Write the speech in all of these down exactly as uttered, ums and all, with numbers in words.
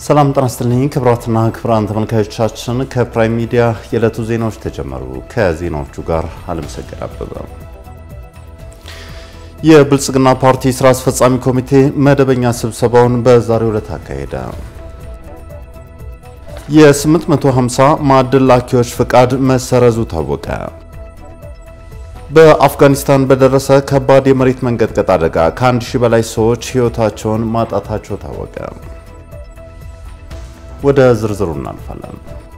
ሰላም ጤና ይስጥልኝ ክብራትና ክብራን ተመልካቾቻችን ከፕራይም ሚዲያ የዕለቱ ዜናዎች ተጀመሩ ከዜናዎቹ ጋር አለምሰገድ አበበ የብልጽግና ፓርቲ ስራ አስፈጻሚ ኮሚቴ መደበኛ ስብሰባውን በዛሬው ዕለት አካሄደ የ850 ማዕድን ላኪዎች ፍቃድ መሰረዙ ታወቀ በአፍጋኒስታን በደረሰ ከባድ የመሬት መንቀጥቀጥ አደጋ ከአንድ ሺህ በላይ ሰዎች ህይወታቸውን ማጣታቸው ታወቀ ወደ ዝርዝሩ እናልፋለን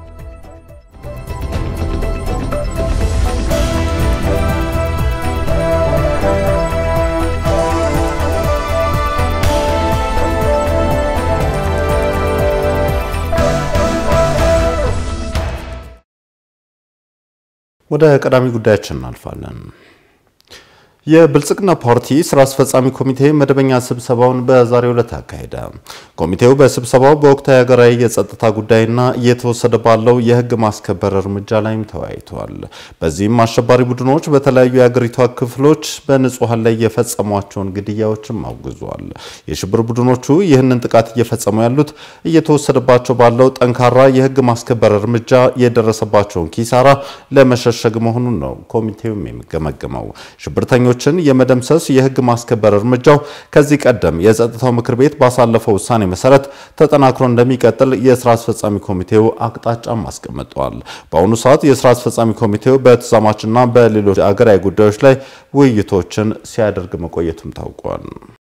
ወደ ቀዳሚ ጉዳያችን እናልፋለን የብልጽግና ፓርቲ ስራ አስፈጻሚ ኮሚቴ መደበኛ ስብሰባውን በዛሬው ዕለት አካሄደ ኮሚቴው በስብሰባው በወቅታዊ ሀገራዊ የጸጥታ ጉዳይና እየተወሰደ ባለው የህግ ማስከበር እርምጃ ላይም ተወያይቷል በዚህም አሸባሪ ቡድኖች በተለያዩ የሀገሪቱ ክፍሎች በንጹሃን ላይ የፈጸሟቸውን ግድያዎችም አውግዟል የሽብር ቡድኖቹ ይህንን ጥቃት እየፈጸሙ ያሉት እየተወሰደባቸው ባለው ጠንካራ የህግ ማስከበር እርምጃ የደረሰባቸውን ኪሳራ ለመሸሸግ መሆኑን ነው ኮሚቴው የሚገመገመው ሽብርተኞች ችን የመደምሰስ የህግ ማስከበር እርምጃው ከዚህ ቀደም የጸጥታው ምክር ቤት ባሳለፈው ውሳኔ መሰረት ተጠናክሮ እንደሚቀጥል የስራ አስፈጻሚ ኮሚቴው አቅጣጫ ማስቀመጧል በአሁኑ ሰዓት የስራ አስፈጻሚ ኮሚቴው በተዛማችና በሌሎች አገራዊ ጉዳዮች ላይ ውይይቶችን ሲያደርግ መቆየቱም ታውቋል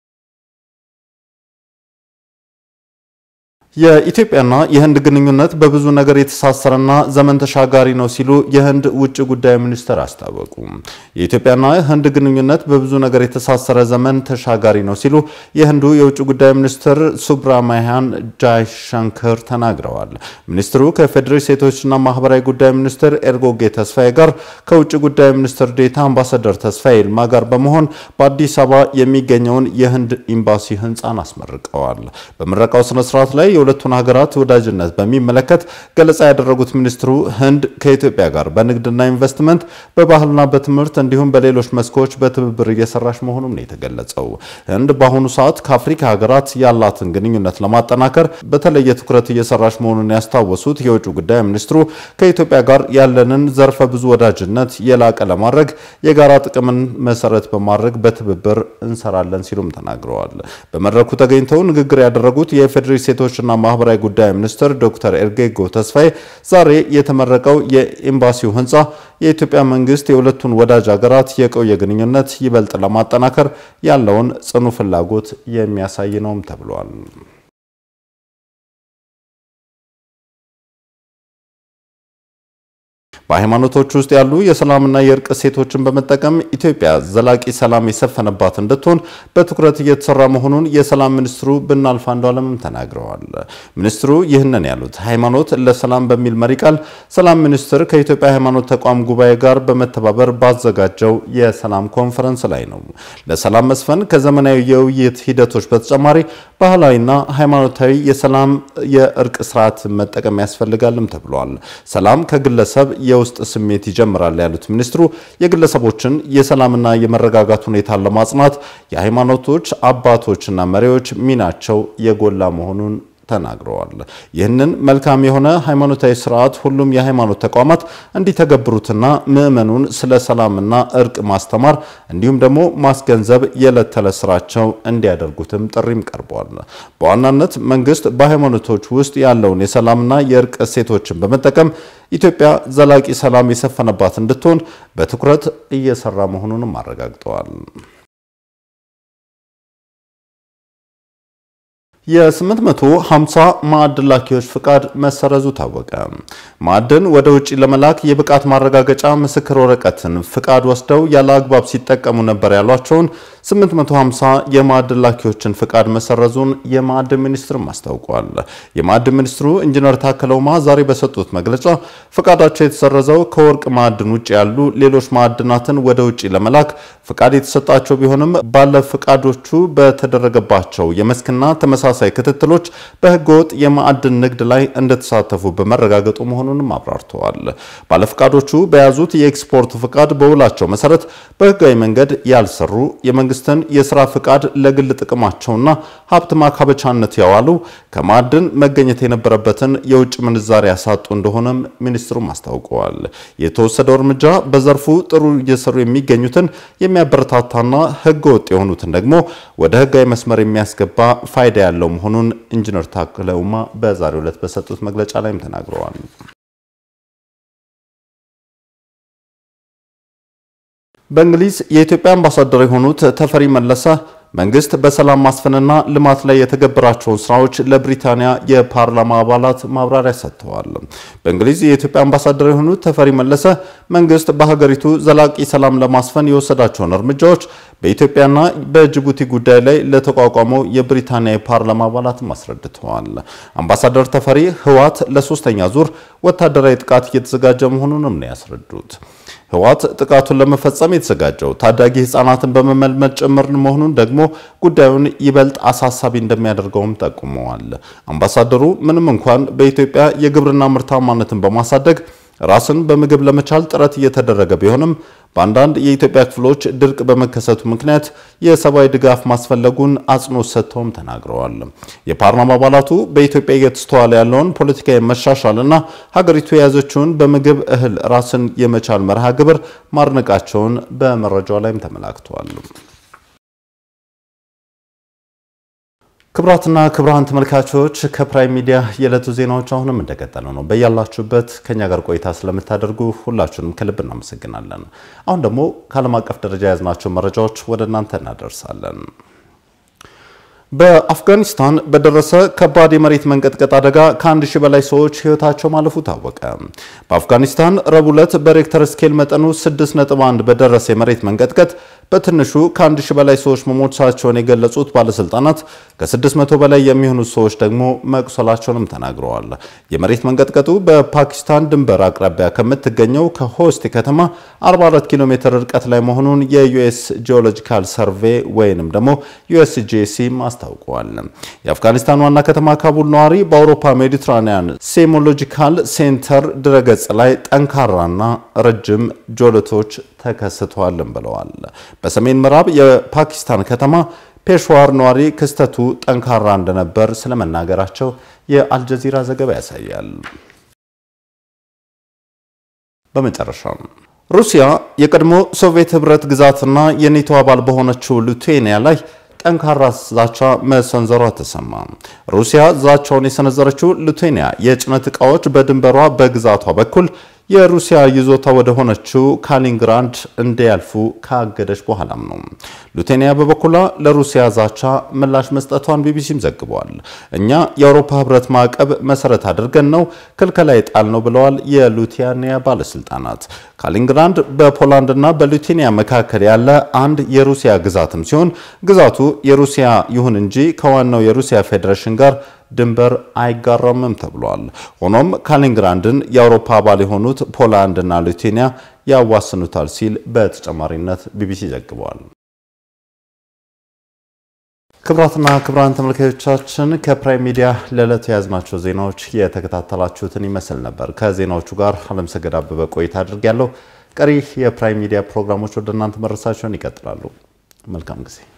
የኢትዮጵያና የህንድ ግንኙነት በብዙ ነገር የተሳሰረና ዘመን ተሻጋሪ ነው ሲሉ የህንድ ውጭ ጉዳይ ሚኒስትር አስታወቁ የኢትዮጵያና የህንድ ግንኙነት በብዙ ነገር የተሳሰረ ዘመን ተሻጋሪ ነው ሲሉ የህንዱ የውጭ ጉዳይ ሚኒስትር ሱብራማያን ጃይሸንከር ተናግረዋል ሚኒስትሩ ከፌደራል ሴቶችና ማህበራዊ ጉዳይ ሚኒስትር ኤርጎጌ ተስፋዬ ጋር ከውጭ ጉዳይ ሚኒስትር ዴታ አምባሳደር ተስፋዬ ይልማ ጋር በመሆን በአዲስ አበባ የሚገኘውን የህንድ ኤምባሲ ህንጻን አስመርቀዋል በመረቃው ስነ ስርዓት ላይ ሁለቱን ሀገራት ወዳጅነት በሚመለከት ገለጻ ያደረጉት ሚኒስትሩ ህንድ ከኢትዮጵያ ጋር በንግድና ኢንቨስትመንት በባህልና በትምህርት እንዲሁም በሌሎች መስኮች በትብብር እየሰራች መሆኑን ነው የተገለጸው ህንድ በአሁኑ ሰዓት ከአፍሪካ ሀገራት ያላትን ግንኙነት ለማጠናከር በተለየ ትኩረት እየሰራች መሆኑን ያስታወሱት የውጭ ጉዳይ ሚኒስትሩ ከኢትዮጵያ ጋር ያለንን ዘርፈ ብዙ ወዳጅነት የላቀ ለማድረግ የጋራ ጥቅምን መሰረት በማድረግ በትብብር እንሰራለን ሲሉም ተናግረዋል በመድረኩ ተገኝተው ንግግር ያደረጉት የፌደራል ሴቶችና ማህበራዊ ጉዳይ ሚኒስትር ዶክተር ኤርጌጎ ተስፋዬ ዛሬ የተመረቀው የኤምባሲው ህንጻ የኢትዮጵያ መንግስት የሁለቱን ወዳጅ ሀገራት የቆየ ግንኙነት ይበልጥ ለማጠናከር ያለውን ጽኑ ፍላጎት የሚያሳይ ነውም ተብሏል በሃይማኖቶች ውስጥ ያሉ የሰላምና የእርቅ ሴቶችን በመጠቀም ኢትዮጵያ ዘላቂ ሰላም የሰፈነባት እንድትሆን በትኩረት እየተሰራ መሆኑን የሰላም ሚኒስትሩ ብናልፍ አንዱዓለም ተናግረዋል ሚኒስትሩ ይህንን ያሉት ሃይማኖት ለሰላም በሚል መሪ ቃል ሰላም ሚኒስትር ከኢትዮጵያ ሃይማኖት ተቋም ጉባኤ ጋር በመተባበር ባዘጋጀው የሰላም ኮንፈረንስ ላይ ነው ለሰላም መስፈን ከዘመናዊ የውይይት ሂደቶች በተጨማሪ ባህላዊና ሃይማኖታዊ የሰላም የእርቅ ስርዓት መጠቀም ያስፈልጋልም ተብሏል ሰላም ከግለሰብ የውስጥ ስሜት ይጀምራል ያሉት ሚኒስትሩ የግለሰቦችን የሰላምና የመረጋጋት ሁኔታ ለማጽናት የሃይማኖቶች አባቶችና መሪዎች ሚናቸው የጎላ መሆኑን ተናግረዋል ይህንን መልካም የሆነ ሃይማኖታዊ ስርዓት ሁሉም የሃይማኖት ተቋማት እንዲተገብሩትና ምእመኑን ስለ ሰላምና እርቅ ማስተማር እንዲሁም ደግሞ ማስገንዘብ የዕለት ተዕለት ስራቸው እንዲያደርጉትም ጥሪም ቀርቧል በዋናነት መንግስት በሃይማኖቶች ውስጥ ያለውን የሰላምና የእርቅ እሴቶችን በመጠቀም ኢትዮጵያ ዘላቂ ሰላም የሰፈነባት እንድትሆን በትኩረት እየሰራ መሆኑንም አረጋግጠዋል የ850 ማዕድን ላኪዎች ፍቃድ መሰረዙ ታወቀ ማዕድን ወደ ውጪ ለመላክ የብቃት ማረጋገጫ ምስክር ወረቀትን ፍቃድ ወስደው ያለ አግባብ ሲጠቀሙ ነበር ያሏቸውን ስምንት መቶ ሃምሳ የማዕድን ላኪዎችን ፍቃድ መሰረዙን የማዕድን ሚኒስትር ማስታውቋል የማዕድን ሚኒስትሩ ኢንጂነር ታከለውማ ዛሬ በሰጡት መግለጫ ፍቃዳቸው የተሰረዘው ከወርቅ ማዕድን ውጪ ያሉ ሌሎች ማዕድናትን ወደ ውጪ ለመላክ ፍቃድ የተሰጣቸው ቢሆንም ባለ ፍቃዶቹ በተደረገባቸው የመስክና ተመሳሳይ ተመሳሳይ ክትትሎች በህገወጥ የማዕድን ንግድ ላይ እንደተሳተፉ በመረጋገጡ መሆኑንም አብራርተዋል። ባለፍቃዶቹ በያዙት የኤክስፖርት ፍቃድ በውላቸው መሰረት በህጋዊ መንገድ ያልሰሩ የመንግስትን የሥራ ፍቃድ ለግል ጥቅማቸውና ሀብት ማካበቻነት ያዋሉ ከማዕድን መገኘት የነበረበትን የውጭ ምንዛሪ ያሳጡ እንደሆነም ሚኒስትሩም አስታውቀዋል። የተወሰደው እርምጃ በዘርፉ ጥሩ እየሰሩ የሚገኙትን የሚያበረታታና ህገወጥ የሆኑትን ደግሞ ወደ ህጋዊ መስመር የሚያስገባ ፋይዳ ያለው መሆኑን ኢንጂነር ታከለ ኡማ በዛሬው ዕለት በሰጡት መግለጫ ላይም ተናግረዋል። በእንግሊዝ የኢትዮጵያ አምባሳደር የሆኑት ተፈሪ መለሰ መንግስት በሰላም ማስፈንና ልማት ላይ የተገበራቸውን ስራዎች ለብሪታንያ የፓርላማ አባላት ማብራሪያ ሰጥተዋል። በእንግሊዝ የኢትዮጵያ አምባሳደር የሆኑት ተፈሪ መለሰ መንግስት በሀገሪቱ ዘላቂ ሰላም ለማስፈን የወሰዳቸውን እርምጃዎች በኢትዮጵያና በጅቡቲ ጉዳይ ላይ ለተቋቋመው የብሪታንያ የፓርላማ አባላት አስረድተዋል። አምባሳደር ተፈሪ ህወሓት ለሶስተኛ ዙር ወታደራዊ ጥቃት እየተዘጋጀ መሆኑንም ነው ያስረዱት። ህወሓት ጥቃቱን ለመፈጸም የተዘጋጀው ታዳጊ ህፃናትን በመመልመል ጭምር መሆኑን ደግሞ ጉዳዩን ይበልጥ አሳሳቢ እንደሚያደርገውም ጠቁመዋል። አምባሳደሩ ምንም እንኳን በኢትዮጵያ የግብርና ምርታማነትን በማሳደግ ራስን በምግብ ለመቻል ጥረት እየተደረገ ቢሆንም በአንዳንድ የኢትዮጵያ ክፍሎች ድርቅ በመከሰቱ ምክንያት የሰብአዊ ድጋፍ ማስፈለጉን አጽንኦት ሰጥተውም ተናግረዋል። የፓርላማ አባላቱ በኢትዮጵያ እየተስተዋለ ያለውን ፖለቲካዊ መሻሻልና ሀገሪቱ የያዘችውን በምግብ እህል ራስን የመቻል መርሃ ግብር ማድነቃቸውን በመረጃው ላይም ተመላክቷል። ክብራትና ክብራን ተመልካቾች ከፕራይም ሚዲያ የዕለቱ ዜናዎች አሁንም እንደቀጠሉ ነው። በያላችሁበት ከኛ ጋር ቆይታ ስለምታደርጉ ሁላችሁንም ከልብ እናመሰግናለን። አሁን ደግሞ ከዓለም አቀፍ ደረጃ ያዝናቸው መረጃዎች ወደ እናንተ እናደርሳለን። በአፍጋኒስታን በደረሰ ከባድ የመሬት መንቀጥቀጥ አደጋ ከአንድ ሺህ በላይ ሰዎች ህይወታቸው ማለፉ ታወቀ። በአፍጋኒስታን ረቡዕ ዕለት በሬክተር ስኬል መጠኑ ስድስት ነጥብ አንድ በደረሰ የመሬት መንቀጥቀጥ በትንሹ ከአንድ ሺህ በላይ ሰዎች መሞታቸውን የገለጹት ባለስልጣናት ከስድስት መቶ በላይ የሚሆኑ ሰዎች ደግሞ መቁሰላቸውንም ተናግረዋል። የመሬት መንቀጥቀጡ በፓኪስታን ድንበር አቅራቢያ ከምትገኘው ከሆስቲ ከተማ አርባ አራት ኪሎ ሜትር ርቀት ላይ መሆኑን የዩኤስ ጂኦሎጂካል ሰርቬይ ወይንም ደግሞ ዩኤስጂሲ አስታውቀዋል። የአፍጋኒስታን ዋና ከተማ ካቡል ነዋሪ በአውሮፓ ሜዲትራኒያን ሴሞሎጂካል ሴንተር ድረገጽ ላይ ጠንካራና ረጅም ጆለቶች ተከስተዋል ብለዋል። በሰሜን ምዕራብ የፓኪስታን ከተማ ፔሽዋር ነዋሪ ክስተቱ ጠንካራ እንደነበር ስለመናገራቸው የአልጀዚራ ዘገባ ያሳያል። በመጨረሻም ሩሲያ የቀድሞ ሶቪየት ህብረት ግዛትና የኔቶ አባል በሆነችው ሊቱዌኒያ ላይ ጠንካራ ዛቻ መሰንዘሯ ተሰማ። ሩሲያ ዛቻውን የሰነዘረችው ሊቱዌኒያ የጭነት ዕቃዎች በድንበሯ በግዛቷ በኩል የሩሲያ ይዞታ ወደ ሆነችው ካሊንግራንድ እንዲያልፉ ካገደች በኋላም ነው። ሊቱዌኒያ በበኩሏ ለሩሲያ ዛቻ ምላሽ መስጠቷን ቢቢሲም ዘግቧል። እኛ የአውሮፓ ህብረት ማዕቀብ መሰረት አድርገን ነው ክልከላ የጣል ነው ብለዋል የሊቱዌኒያ ባለስልጣናት። ካሊንግራንድ በፖላንድና በሊቱዌኒያ መካከል ያለ አንድ የሩሲያ ግዛትም ሲሆን ግዛቱ የሩሲያ ይሁን እንጂ ከዋናው የሩሲያ ፌዴሬሽን ጋር ድንበር አይጋራምም ተብሏል። ሆኖም ካሊንግራንድን የአውሮፓ አባል የሆኑት ፖላንድና ሊቱዌኒያ ያዋስኑታል ሲል በተጨማሪነት ቢቢሲ ዘግቧል። ክብራትና ክብራን ተመልካቾቻችን ከፕራይም ሚዲያ ለዕለቱ ያዝናቸው ዜናዎች የተከታተላችሁትን ይመስል ነበር። ከዜናዎቹ ጋር አለምሰገድ አበበ ቆይታ አድርጌያለሁ። ቀሪ የፕራይም ሚዲያ ፕሮግራሞች ወደ እናንተ መድረሳቸውን ይቀጥላሉ። መልካም ጊዜ